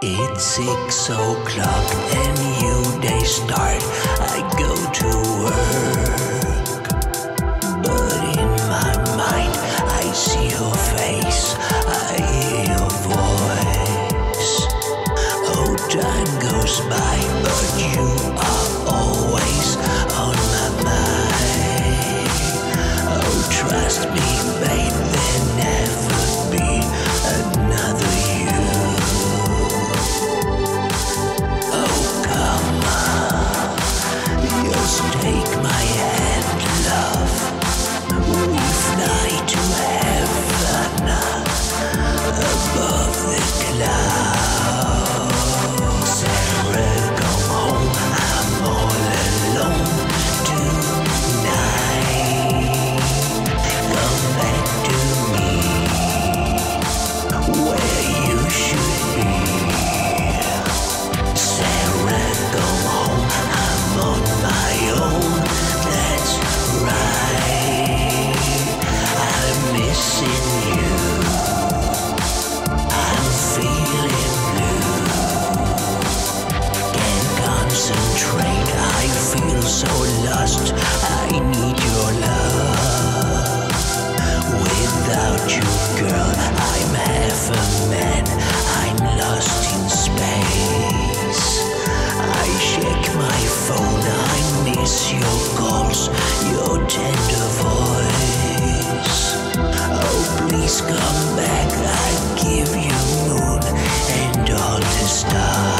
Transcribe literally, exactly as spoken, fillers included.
It's six o'clock and new day start. I go to work, but in my mind I see your face, I hear your voice. Oh, time goes by, but you are always on my mind. Oh, trust me, babe, there'll never be another you. Take my hand, love. We fly to heaven above the clouds. Sarah, come home. I'm all alone tonight. Come back to me, where you should be. Sarah, come home. I'm on my own. That's right. I'm missing you. I'm feeling blue. Can't concentrate. I feel so lost. I need your love. Without you, girl, I'm half a man. I'm lost in space. I check my phone, I miss your calls, your tender voice. Oh, please come back, I give you moon and all the stars.